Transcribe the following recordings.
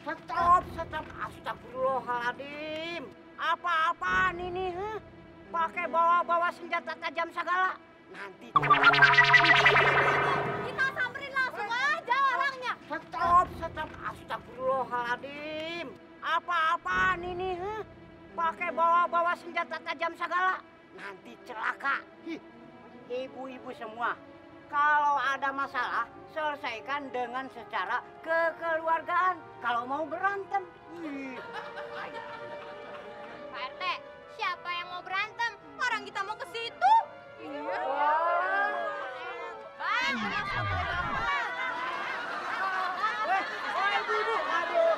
Stop, stop. Astagfirullahaladzim. Apa-apaan ini, huh? Pakai bawa-bawa senjata tajam segala. Nanti kita samperin langsung aja orangnya. Stop. Astagfirullahaladzim. Apa-apaan ini, huh? Pakai bawa-bawa senjata tajam segala. Nanti celaka. Ibu-ibu semua, kalau ada masalah, selesaikan dengan secara kekeluargaan. Kalau mau berantem. Pak RT, siapa yang mau berantem? Orang kita mau ke situ. Iya. Bang, Ibu-ibu, aduh.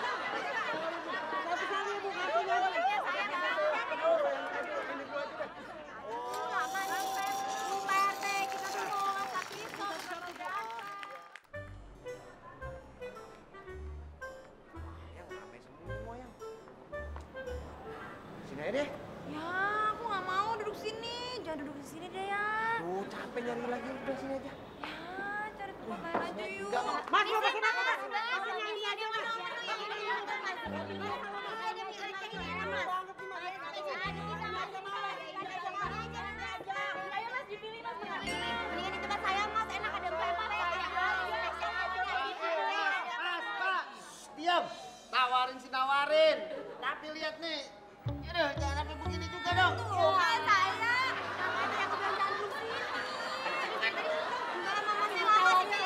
Sini aja deh. ya, aku nggak mau duduk sini. Jangan duduk di sini deh ya. Tuh, capek nyari lagi. Udah sini aja. Ya, cari tempat lain aja yuk. Enggak mau. Mas, mau makin apa, Mas? Mendingan di tempat saya, Mas. Enak ada Pak, diam. Tawarin sih nawarin. Tapi lihat nih. Aduh, jangan sampai begini juga dong. Tuh, saya. Namanya yang bilang jangan duduk sini. Enggak, Mama sih lama sih.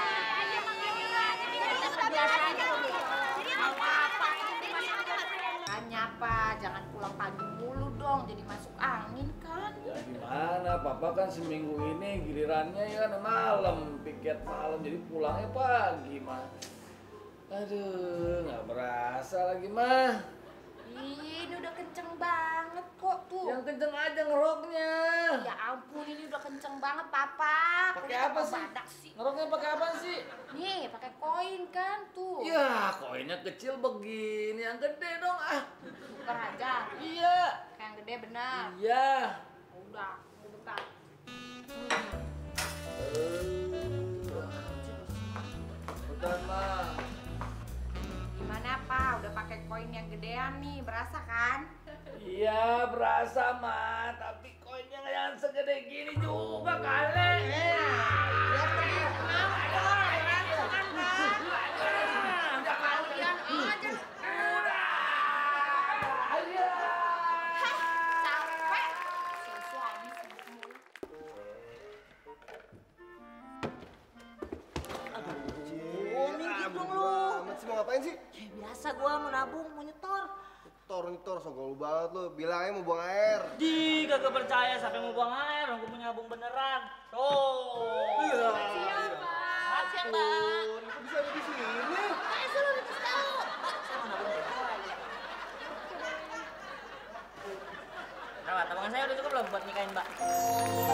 Apa, jangan pulang pagi mulu dong, jadi masuk angin kan. Ya gimana, papa kan seminggu ini gilirannya ya kan malam, piket malam, jadi pulangnya pagi mah. Aduh, nggak berasa lagi mah. Ih, ini udah kenceng banget kok tuh. Yang kenceng aja ngeroknya. Ya ampun, ini udah kenceng banget papa. Pakai Udah apa tambah sih? badak sih. Ngeroknya pakai apa sih? Nih, pakai koin kan tuh. Ya, koinnya kecil begini, yang gede dong ah. Bukan aja. Iya. Kayak yang gede benar. Iya. Udah, bentar. Bentar mah. Gimana Pak? Udah pakai koin yang gedean nih, berasa kan? Iya berasa mah, tapi koinnya nggak yang segede gini juga kali. Kalian aja. Capek. Si suami semua. Minggir dong lu. Amat sih mau ngapain sih? Ya, biasa gua mau nabung, mau nyetor. Nyetor, sogol banget lu. Bilangnya mau buang air. Di kagak percaya sampai mau buang air, aku punya abung beneran. Tuh. Iya. Siapa? Siapa? Kok bisa ada di sini? Kayak suruh dikasih tahu. Nah, tabungan saya udah cukup belum buat nikahin Mbak?